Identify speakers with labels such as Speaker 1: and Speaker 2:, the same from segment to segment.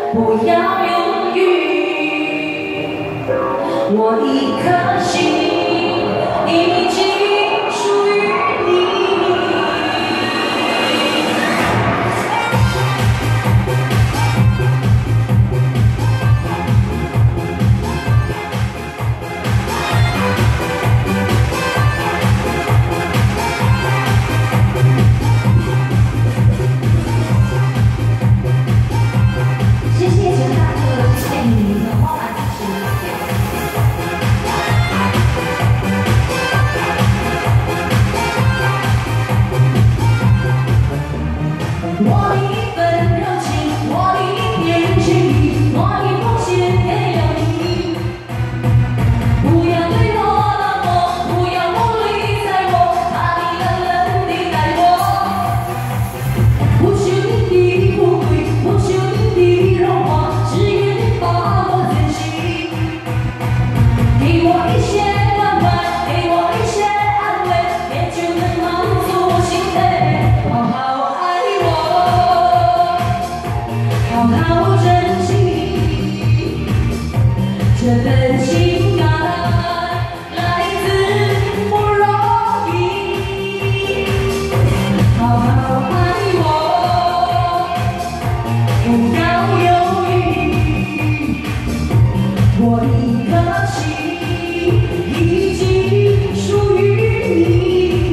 Speaker 1: 不要犹豫，我一颗心已经属于你。谢谢陈大哥，谢谢你的花篮支持。我的一份热情，我的一片情意，我的奉献给了你。不要对我冷漠，不要无理睬我，把你冷冷地待我。不求你的富贵，不求你的荣华，只愿你把我珍惜。给我一些关怀，给我一些安慰，也就能满足我心扉。好好爱我，好好珍惜这份情感，来自不容易。好好爱我，不要犹豫，我一颗心已经属于你。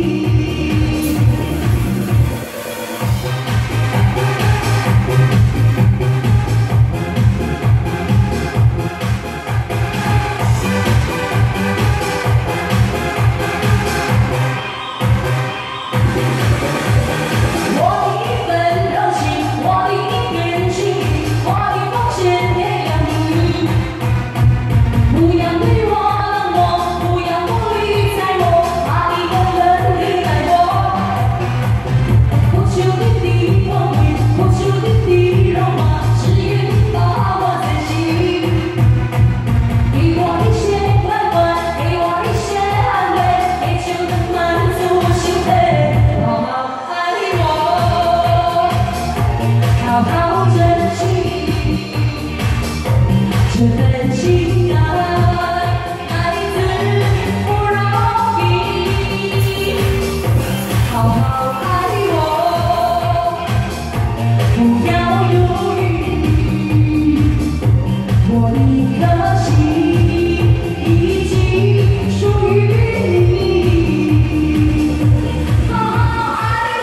Speaker 1: 我的一份热情，我的一片情意，我的奉献给了你。不要对我冷漠，不要无理睬我，把你冷冷地待我。不求你的丰贵，不求你的荣华，只愿你把我珍惜。给我一些关怀，给我一些安慰，也就能满足我心扉。好好爱我，好好珍惜这份情感，来自不容易。好好爱我，不要犹豫，我一颗心已经属于你。好好爱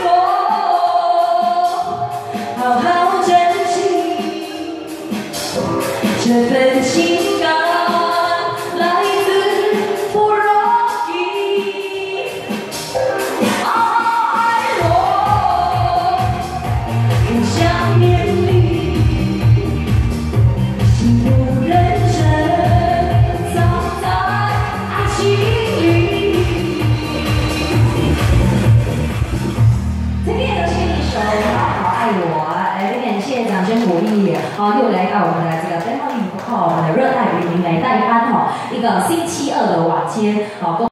Speaker 1: 我，好好珍惜这份情感，来自不容易。好好爱我，不想面临幸福人生，藏在爱情里。这边有请一首《好好爱我》，来感谢掌声鼓励。好，又来到我们的这个灯泡浴，我们的热带雨林来代班哈，一个星期二的晚间，好。